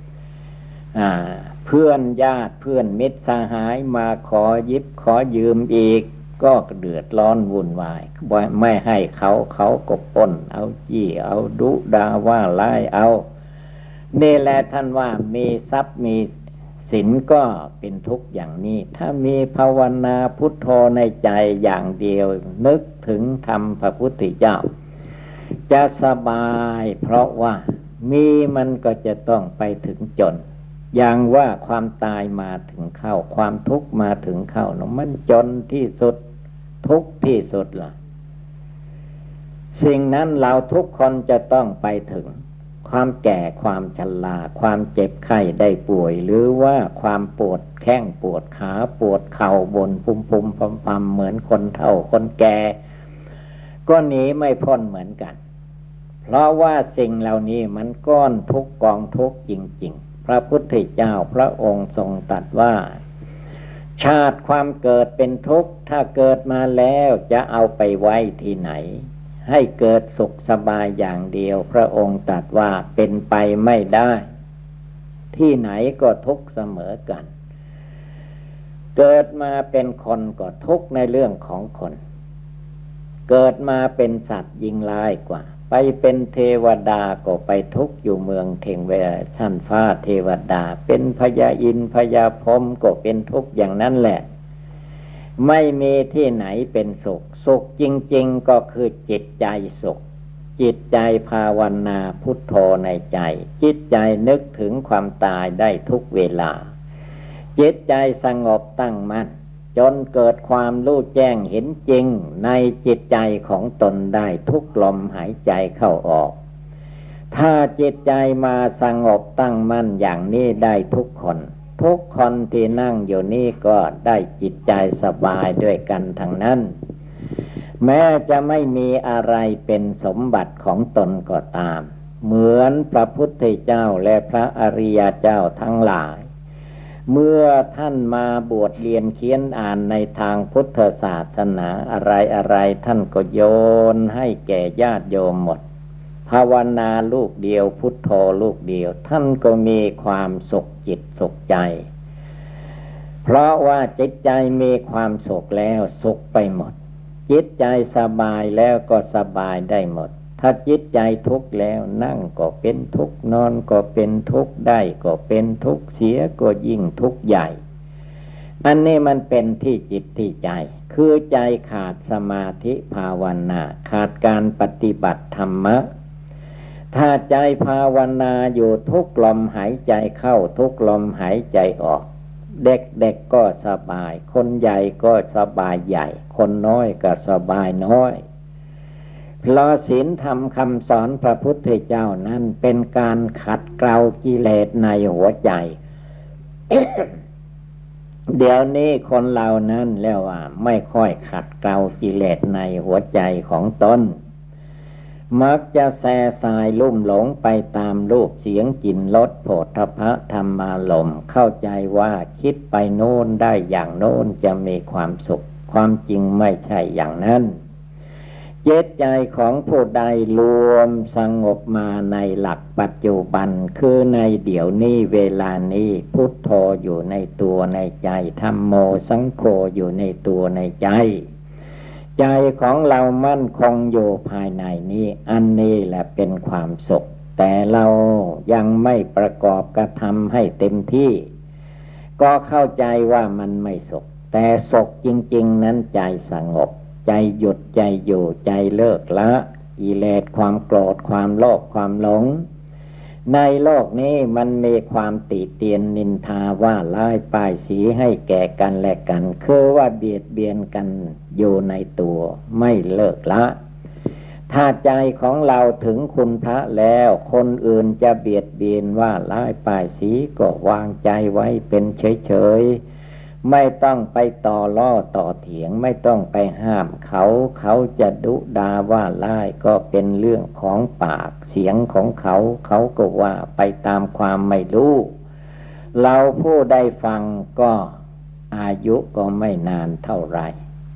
เพื่อนญาติเพื่อนมิตรสหายมาขอยิบขอยืมอีกก็เดือดร้อนวุ่นวายไม่ให้เขาก็ปล้นเอาจี้เอาดุด่าว่าร้ายเอานี่แหละท่านว่ามีทรัพย์มีศีลก็เป็นทุกข์อย่างนี้ถ้ามีภาวนาพุทโธในใจอย่างเดียวนึกถึงธรรมพระพุทธเจ้าจะสบายเพราะว่ามีมันก็จะต้องไปถึงจนอย่างว่าความตายมาถึงเข้าความทุกข์มาถึงเข้ามันจนที่สุดทุกข์ที่สุดล่ะสิ่งนั้นเราทุกคนจะต้องไปถึงความแก่ความชราความเจ็บไข้ได้ป่วยหรือว่าความปวดแข้งปวดขาปวดเข่าบนปุ่มพำเหมือนคนเฒ่าคนแก่ก็หนีไม่พ้นเหมือนกันเพราะว่าสิ่งเหล่านี้มันก้อนทุกกองทุกจริงๆพระพุทธเจ้าพระองค์ทรงตรัสว่าชาติความเกิดเป็นทุกข์ถ้าเกิดมาแล้วจะเอาไปไว้ที่ไหนให้เกิดสุขสบายอย่างเดียวพระองค์ตรัสว่าเป็นไปไม่ได้ที่ไหนก็ทุกข์เสมอกันเกิดมาเป็นคนก็ทุกข์ในเรื่องของคนเกิดมาเป็นสัตว์ยิ่งร้ายกว่าไปเป็นเทวดาก็ไปทุกข์อยู่เมืองเทวดาชั้นฟ้าเทวดาเป็นพญาอินทร์พญาพรหมก็เป็นทุกข์อย่างนั้นแหละไม่มีที่ไหนเป็นสุขจริงๆก็คือจิตใจสุขจิตใจภาวนาพุทโธในใจจิตใจนึกถึงความตายได้ทุกเวลาจิตใจสงบตั้งมั่นจนเกิดความรู้แจ้งเห็นจริงในจิตใจของตนได้ทุกลมหายใจเข้าออกถ้าจิตใจมาสงบตั้งมั่นอย่างนี้ได้ทุกคนที่นั่งอยู่นี่ก็ได้จิตใจสบายด้วยกันทั้งนั้นแม้จะไม่มีอะไรเป็นสมบัติของตนก็ตามเหมือนพระพุทธเจ้าและพระอริยเจ้าทั้งหลายเมื่อท่านมาบวชเรียนเขียนอ่านในทางพุทธศาสนาอะไรท่านก็โยนให้แก่ญาติโยมหมดภาวนาลูกเดียวพุทโธลูกเดียวท่านก็มีความสุขจิตสุขใจเพราะว่าจิตใจมีความสุขแล้วสุขไปหมดจิตใจสบายแล้วก็สบายได้หมดถ้าจิตใจทุกข์แล้วนั่งก็เป็นทุกข์นอนก็เป็นทุกข์ได้ก็เป็นทุกข์เสียก็ยิ่งทุกข์ใหญ่อันนี้มันเป็นที่จิตที่ใจคือใจขาดสมาธิภาวนาขาดการปฏิบัติธรรมะถ้าใจภาวนาอยู่ทุกลมหายใจเข้าทุกลมหายใจออกเด็กก็สบายคนใหญ่ก็สบายใหญ่คนน้อยก็สบายน้อยเพราะศีลธรรมคำสอนพระพุทธเจ้านั้นเป็นการขัดเกลากิเลสในหัวใจ เดี๋ยวนี้คนเรานั้นแล้วว่าไม่ค่อยขัดเกลากิเลสในหัวใจของตนมักจะแส่สายลุ่มหลงไปตามรูปเสียงกลิ่นรสโผฏฐัพพะธรรมารมณ์เข้าใจว่าคิดไปโน้นได้อย่างโน้นจะมีความสุขความจริงไม่ใช่อย่างนั้นจิตใจของผู้ใดรวมสงบมาในหลักปัจจุบันคือในเดี๋ยวนี้เวลานี้พุทโธอยู่ในตัวในใจธัมโมสังโฆอยู่ในตัวในใจใจของเรามั่นคงอยู่ภายในนี้อันนี้แหละเป็นความสุขแต่เรายังไม่ประกอบกระทำให้เต็มที่ก็เข้าใจว่ามันไม่สุขแต่สุขจริงๆนั้นใจสงบใจหยุดใจอยู่ใจเลิกละกิเลสความโกรธความโลภความหลงในโลกนี้มันมีความติเตียนนินทาว่าร้ายป้ายสีให้แก่กันและกันคือว่าเบียดเบียนกันอยู่ในตัวไม่เลิกละถ้าใจของเราถึงคุณพระแล้วคนอื่นจะเบียดเบียนว่าร้ายป้ายสีก็วางใจไว้เป็นเฉยๆไม่ต้องไปต่อล้อต่อเถียงไม่ต้องไปห้ามเขาจะดุด่าว่าร้ายก็เป็นเรื่องของปากเสียงของเขาก็ว่าไปตามความไม่รู้เราผู้ได้ฟังก็อายุก็ไม่นานเท่าไหร่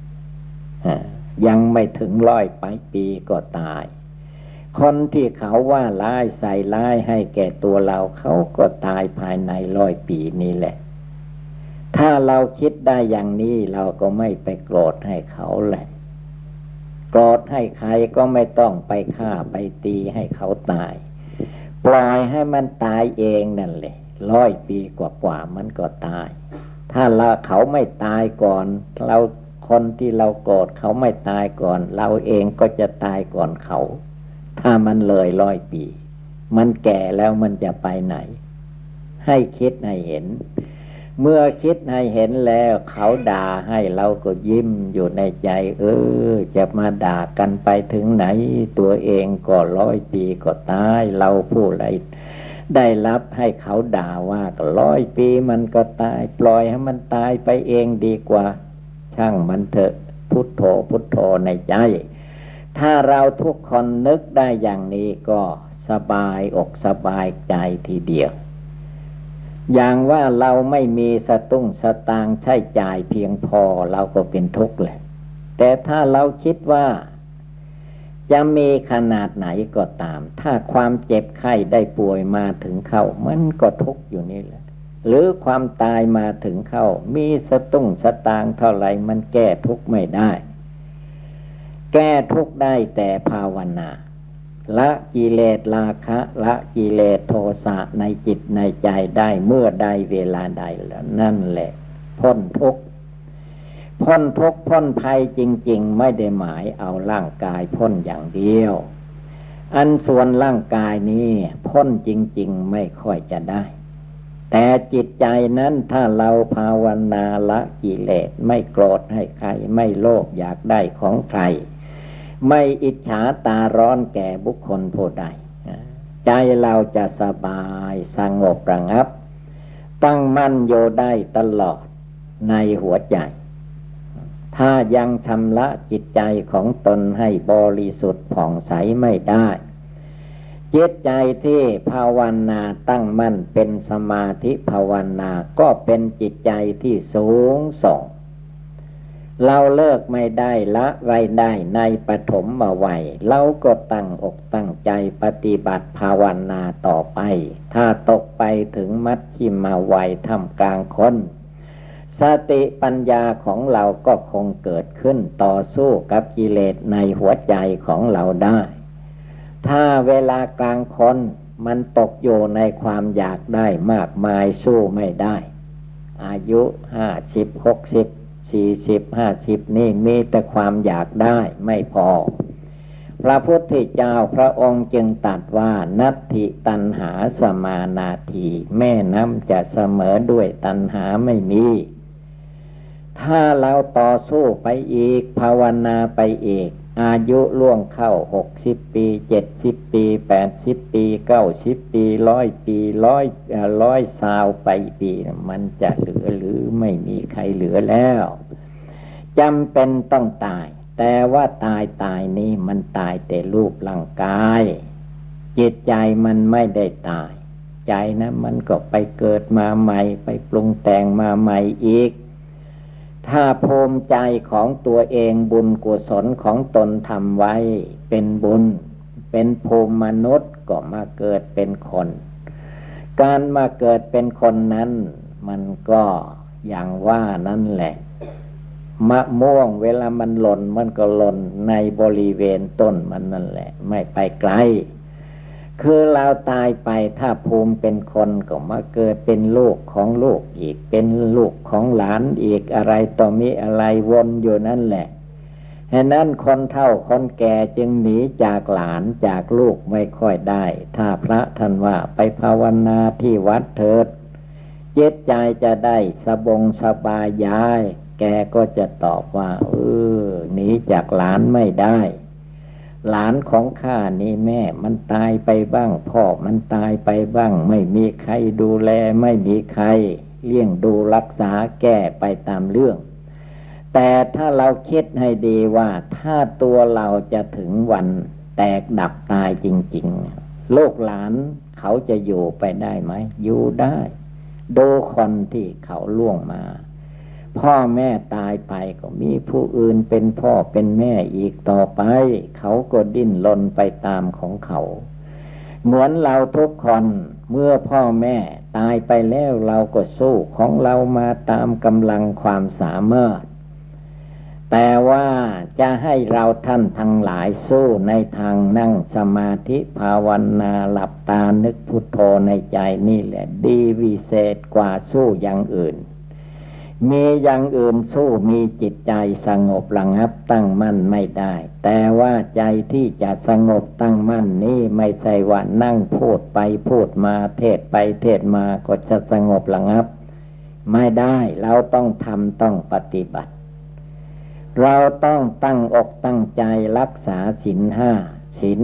ยังไม่ถึง100 ปีก็ตายคนที่เขาว่าร้ายใส่ร้ายให้แก่ตัวเราเขาก็ตายภายใน100 ปีนี่แหละถ้าเราคิดได้อย่างนี้เราก็ไม่ไปโกรธให้เขาแหละโกรธให้ใครก็ไม่ต้องไปฆ่าไปตีให้เขาตายปล่อยให้มันตายเองนั่นแหละ100 ปีกว่ามันก็ตายถ้าเขาไม่ตายก่อนเราคนที่เราโกรธเขาไม่ตายก่อนเราเองก็จะตายก่อนเขาถ้ามันเลย100 ปีมันแก่แล้วมันจะไปไหนให้คิดให้เห็นเมื่อคิดให้เห็นแล้วเขาด่าให้เราก็ยิ้มอยู่ในใจจะมาด่ากันไปถึงไหนตัวเองก็100 ปีก็ตายเราผู้ไรได้รับให้เขาด่าว่าก็100 ปีมันก็ตายปล่อยให้มันตายไปเองดีกว่าช่างมันเถอะพุทโธพุทโธในใจถ้าเราทุกคนนึกได้อย่างนี้ก็สบายอกสบายใจทีเดียวอย่างว่าเราไม่มีสตุ้งสตางค์ใช้จ่ายเพียงพอเราก็เป็นทุกข์แหละแต่ถ้าเราคิดว่าจะมีขนาดไหนก็ตามถ้าความเจ็บไข้ได้ป่วยมาถึงเข้ามันก็ทุกข์อยู่นี่แหละหรือความตายมาถึงเข้ามีสตุ้งสตางค์เท่าไหร่มันแก้ทุกข์ไม่ได้แก้ทุกข์ได้แต่ภาวนาละกิเลสราคะละกิเลสโทสะในจิตในใจได้เมื่อใดเวลาใดแล้วนั่นแหละพ้นทุกข์พ้นทุกข์พ้นภัยจริงๆไม่ได้หมายเอาร่างกายพ้นอย่างเดียวอันส่วนร่างกายนี้พ้นจริงๆไม่ค่อยจะได้แต่จิตใจนั้นถ้าเราภาวนาละกิเลสไม่โกรธให้ใครไม่โลภอยากได้ของใครไม่อิจฉาตาร้อนแก่บุคคลผู้ใดใจเราจะสบายสงบระงับตั้งมั่นอยู่ได้ตลอดในหัวใจถ้ายังชำระจิตใจของตนให้บริสุทธิ์ผ่องใสไม่ได้จิตใจที่ภาวนาตั้งมั่นเป็นสมาธิภาวนาก็เป็นจิตใจที่สูงส่งเราเลิกไม่ได้ละไว้ได้ในปฐมวัยเราก็ตั้งอกตั้งใจปฏิบัติภาวนาต่อไปถ้าตกไปถึงมัชฌิมวัยท่ามกลางคนสติปัญญาของเราก็คงเกิดขึ้นต่อสู้กับกิเลสในหัวใจของเราได้ถ้าเวลากลางคนมันตกอยู่ในความอยากได้มากมายสู้ไม่ได้อายุ50 60 40 50นี่มีแต่ความอยากได้ไม่พอพระพุทธเจ้าพระองค์จึงตรัสว่านัตถิตัณหาสมานาทีแม่น้ำจะเสมอด้วยตัณหาไม่มีถ้าเราต่อสู้ไปอีกภาวนาไปอีกอายุล่วงเข้า60 ปี70 ปี80 ปี90 ปี100 ปี120 ปีมันจะเหลือหรือไม่มีใครเหลือแล้วจำเป็นต้องตายแต่ว่าตายนี้มันตายแต่รูปร่างกายจิตใจมันไม่ได้ตายใจนะมันก็ไปเกิดมาใหม่ไปปรุงแต่งมาใหม่อีกถ้าภูมิใจของตัวเองบุญกุศลของตนทำไว้เป็นบุญเป็นภูมิมนุษย์ก็มาเกิดเป็นคนการมาเกิดเป็นคนนั้นมันก็อย่างว่านั่นแหละมะม่วงเวลามันหล่นมันก็หล่นในบริเวณต้นมันนั่นแหละไม่ไปไกลคือเราตายไปถ้าภูมิเป็นคนก็มาเกิดเป็นลูกของลูกอีกเป็นลูกของหลานอีกอะไรต่อมีอะไรวนอยู่นั่นแหละฉะนั้นคนเฒ่าคนแก่จึงหนีจากหลานจากลูกไม่ค่อยได้ถ้าพระท่านว่าไปภาวนาที่วัดเถิดจิตใจจะได้สบายยายแกก็จะตอบว่าหนีจากหลานไม่ได้หลานของข้านี่แม่มันตายไปบ้างพ่อมันตายไปบ้างไม่มีใครดูแลไม่มีใครเลี้ยงดูรักษาแก้ไปตามเรื่องแต่ถ้าเราคิดให้ดีว่าถ้าตัวเราจะถึงวันแตกดับตายจริงๆลูกหลานเขาจะอยู่ไปได้ไหมอยู่ได้ดูคนที่เขาล่วงมาพ่อแม่ตายไปก็มีผู้อื่นเป็นพ่อเป็นแม่อีกต่อไปเขาก็ดิ้นรนไปตามของเขาเหมือนเราทุกคนเมื่อพ่อแม่ตายไปแล้วเราก็สู้ของเรามาตามกำลังความสามารถแต่ว่าจะให้เราท่านทั้งหลายสู้ในทางนั่งสมาธิภาวนาหลับตานึกพุทโธในใจนี่แหละดีวิเศษกว่าสู้อย่างอื่นมีอย่างอื่นสู้มีจิตใจสงบระงับตั้งมั่นไม่ได้แต่ว่าใจที่จะสงบตั้งมั่นนี้ไม่ใช่ว่านั่งพูดไปพูดมาเทศไปเทศมาก็จะสงบระงับไม่ได้เราต้องทำต้องปฏิบัติเราต้องตั้งอกตั้งใจรักษาศีล 5 ศีล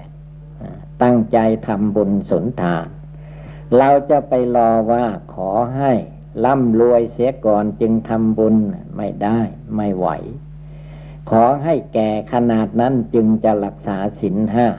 8ตั้งใจทำบุญสุนทานเราจะไปรอว่าขอให้ร่ำรวยเสียก่อนจึงทำบุญไม่ได้ไม่ไหวขอให้แก่ขนาดนั้นจึงจะรักษาศีล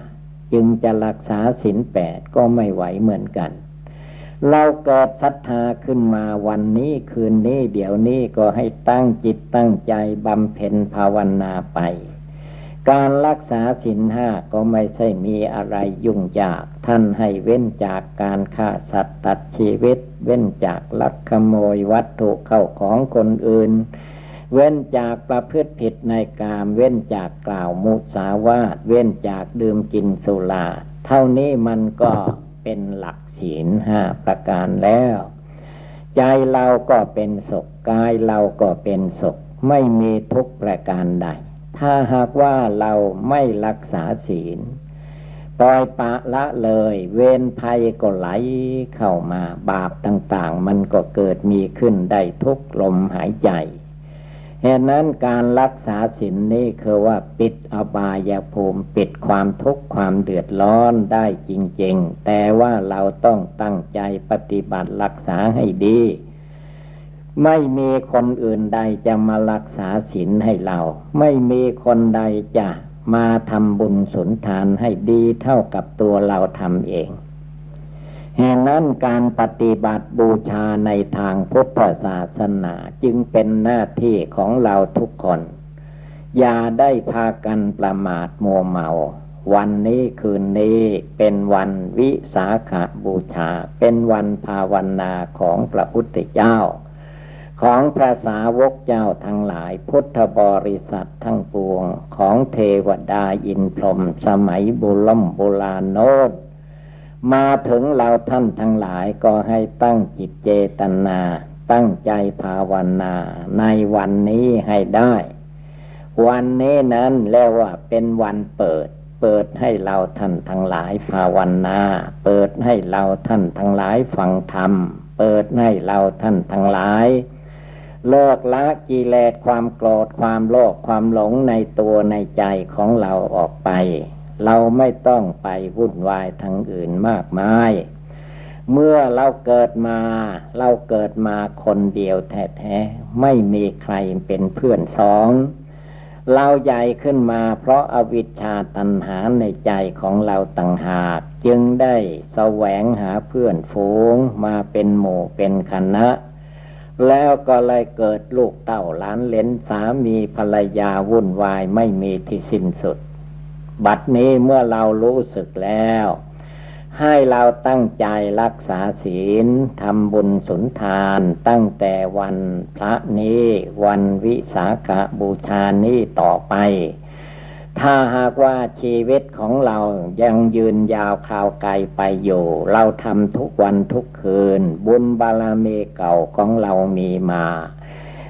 5จึงจะรักษาศีล 8ก็ไม่ไหวเหมือนกันเราเกิดศรัทธาขึ้นมาวันนี้คืนนี้เดี๋ยวนี้ก็ให้ตั้งจิตตั้งใจบำเพ็ญภาวนาไปการรักษาศีล 5ก็ไม่ใช่มีอะไรยุ่งยากท่านให้เว้นจากการฆ่าสัตว์ตัดชีวิตเว้นจากลักขโมยวัตถุเข้าของคนอื่นเว้นจากประพฤติผิดในกามเว้นจากกล่าวมุสาวาทเว้นจากดื่มกินสุราเท่านี้มันก็เป็นหลักศีล 5ประการแล้วใจเราก็เป็นสุขกายเราก็เป็นสุขไม่มีทุกข์ประการใดถ้าหากว่าเราไม่รักษาศีลปล่อยปละละเลยเวรภัยก็ไหลเข้ามาบาปต่างๆมันก็เกิดมีขึ้นได้ทุกลมหายใจเหตุนั้นการรักษาศีลนี้คือว่าปิดอบายภูมิปิดความทุกข์ความเดือดร้อนได้จริงๆแต่ว่าเราต้องตั้งใจปฏิบัติรักษาให้ดีไม่มีคนอื่นใดจะมารักษาศีลให้เราไม่มีคนใดจะมาทำบุญสุนทานให้ดีเท่ากับตัวเราทำเองแห่งนั้นการปฏิบัติบูชาในทางพุทธศาสนาจึงเป็นหน้าที่ของเราทุกคนอย่าได้พากันประมาทมัวเมาวันนี้คืนนี้เป็นวันวิสาขบูชาเป็นวันภาวนาของพระพุทธเจ้าของพระสาวกเจ้าทั้งหลายพุทธบริษัททั้งปวงของเทวดาอินทร์พรหมสมัยโบราณโน้นมาถึงเราท่านทั้งหลายก็ให้ตั้งจิตเจตนาตั้งใจภาวนาในวันนี้ให้ได้วันนี้นั้นเรียกว่าเป็นวันเปิดให้เราท่านทั้งหลายภาวนาเปิดให้เราท่านทั้งหลายฟังธรรมเปิดให้เราท่านทั้งหลายเลิกละกิเลสความโกรธความโลภความหลงในตัวในใจของเราออกไปเราไม่ต้องไปวุ่นวายทางอื่นมากมายเมื่อเราเกิดมาคนเดียวแท้ๆไม่มีใครเป็นเพื่อนสองเราใหญ่ขึ้นมาเพราะอวิชชาตัณหาในใจของเราต่างหากจึงได้แสวงหาเพื่อนฝูงมาเป็นหมู่เป็นคณะแล้วก็เลยเกิดลูกเต้าหลานเหลนสามีภรรยาวุ่นวายไม่มีที่สิ้นสุดบัดนี้เมื่อเรารู้สึกแล้วให้เราตั้งใจรักษาศีลทำบุญสุนทานตั้งแต่วันพระนี้วันวิสาขบูชานี้ต่อไปถ้าหากว่าชีวิตของเรายังยืนยาวคราวไกลไปอยู่เราทำทุกวันทุกคืนบุญบารมีเก่าของเรามีมา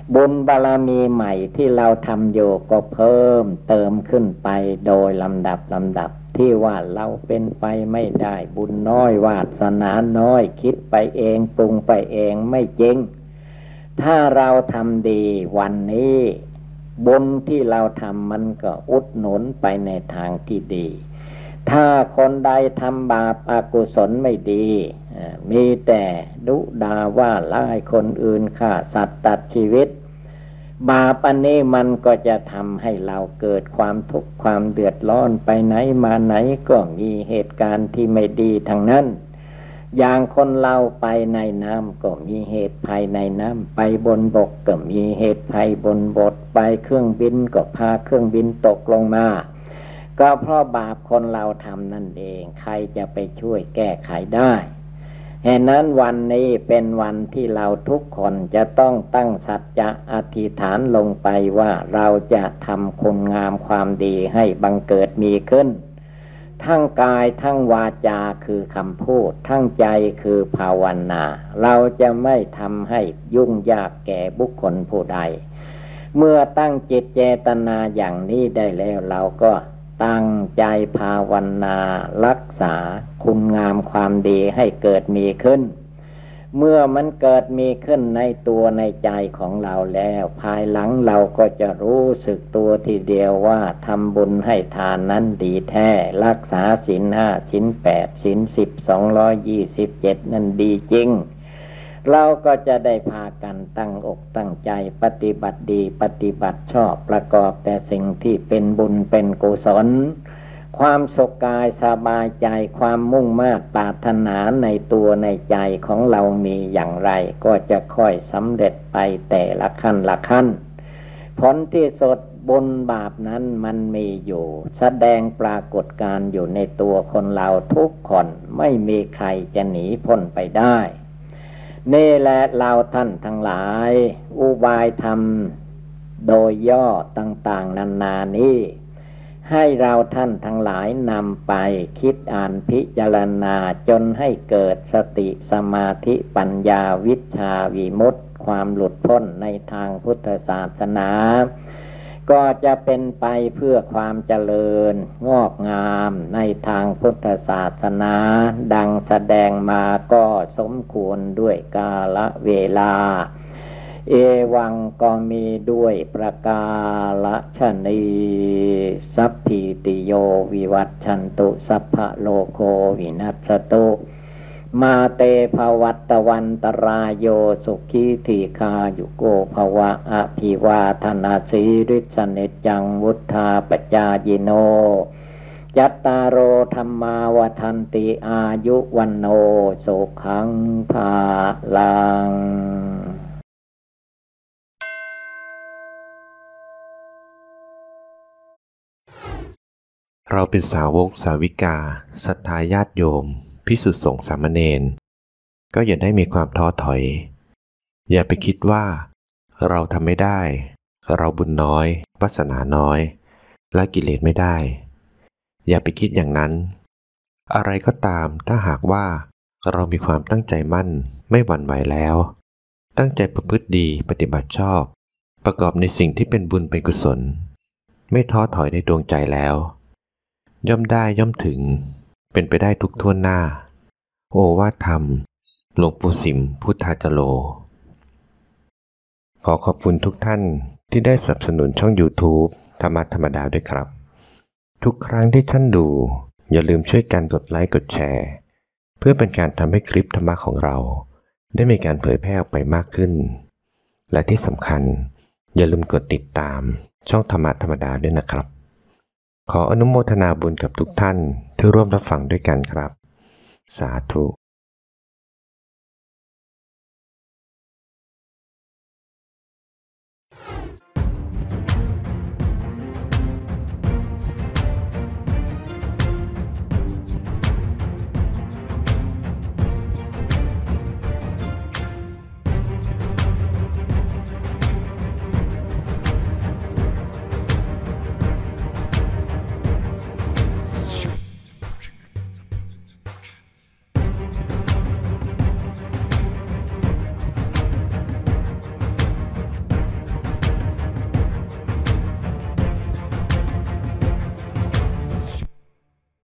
บุญบารมีใหม่ที่เราทำอยู่ก็เพิ่มเติมขึ้นไปโดยลำดับที่ว่าเราเป็นไปไม่ได้บุญน้อยวาสนาน้อยคิดไปเองปรุงไปเองไม่จริงถ้าเราทำดีวันนี้บุญที่เราทำมันก็อุดหนุนไปในทางที่ดีถ้าคนใดทำบาปอกุศลไม่ดีมีแต่ดุด่าว่าร้ายคนอื่นฆ่าสัตว์ตัดชีวิตบาปอันนี้มันก็จะทำให้เราเกิดความทุกข์ความเดือดร้อนไปไหนมาไหนก็มีเหตุการณ์ที่ไม่ดีทั้งนั้นอย่างคนเราไปในน้ำก็มีเหตุภัยในน้ำไปบนบกก็มีเหตุภัยบนบกไปเครื่องบินก็พาเครื่องบินตกลงมาก็เพราะบาปคนเราทำนั่นเองใครจะไปช่วยแก้ไขได้ฉะนั้นวันนี้เป็นวันที่เราทุกคนจะต้องตั้งสัจจะอธิษฐานลงไปว่าเราจะทำคุณงามความดีให้บังเกิดมีขึ้นทั้งกายทั้งวาจาคือคำพูดทั้งใจคือภาวนาเราจะไม่ทำให้ยุ่งยากแก่บุคคลผู้ใดเมื่อตั้งจิตเจตนาอย่างนี้ได้แล้วเราก็ตั้งใจภาวนารักษาคุณงามความดีให้เกิดมีขึ้นเมื่อมันเกิดมีขึ้นในตัวในใจของเราแล้วภายหลังเราก็จะรู้สึกตัวทีเดียวว่าทำบุญให้ทานนั้นดีแท้รักษาศีล 5 ศีล 8 ศีล 10 227นั้นดีจริงเราก็จะได้พากันตั้งอกตั้งใจปฏิบัติดีปฏิบัติชอบประกอบแต่สิ่งที่เป็นบุญเป็นกุศลความสุขกายสบายใจความมุ่งมา่ปรารถนาในตัวในใจของเรามีอย่างไรก็จะค่อยสำเร็จไปแต่ละขั้นละขั้นผลที่สุดบุญบาปนั้นมันมีอยู่แสดงปรากฏการอยู่ในตัวคนเราทุกคนไม่มีใครจะหนีพ้นไปได้นี่แหละเราท่านทั้งหลายอุบายธรรมโดยย่อต่างๆนานานี้ให้เราท่านทั้งหลายนำไปคิดอ่านพิจารณาจนให้เกิดสติสมาธิปัญญาวิชชาวิมุตติความหลุดพ้นในทางพุทธศาสนาก็จะเป็นไปเพื่อความเจริญงอกงามในทางพุทธศาสนาดังแสดงมาก็สมควรด้วยกาลเวลาเอวังก็มีด้วยประกาศนีสัพพิติโยวิวัชชันตุสัพพะโลโกวินัสสตุมาเตภวัตวันตรายโยสุขีทีคายุโกภวะอภิวาทนาสีริสเนจังวุธาปจายิโนจัตตารโอธัมมาวทันติอายุวันโนสุขังภาลังเราเป็นสาวกสาวิกาศรัทธาญาติโยมภิกษุสงฆ์สามเณรก็อย่าได้มีความท้อถอยอย่าไปคิดว่าเราทำไม่ได้เราบุญน้อยวาสนาน้อยละกิเลสไม่ได้อย่าไปคิดอย่างนั้นอะไรก็ตามถ้าหากว่าเรามีความตั้งใจมั่นไม่หวั่นไหวแล้วตั้งใจประพฤติดีปฏิบัติชอบประกอบในสิ่งที่เป็นบุญเป็นกุศลไม่ท้อถอยในดวงใจแล้วย่อมได้ย่อมถึงเป็นไปได้ทุกทั่วหน้าโอวาทธรรมหลวงปู่สิมพุทธาจโรขอขอบคุณทุกท่านที่ได้สนับสนุนช่อง YouTube ธรรมะธรรมดาด้วยครับทุกครั้งที่ท่านดูอย่าลืมช่วยกันกดไลค์กดแชร์เพื่อเป็นการทำให้คลิปธรรมะของเราได้มีการเผยแพร่ออกไปมากขึ้นและที่สำคัญอย่าลืมกดติดตามช่องธรรมะธรรมดาด้วยนะครับขออนุโมทนาบุญกับทุกท่านที่ร่วมรับฟังด้วยกันครับสาธุ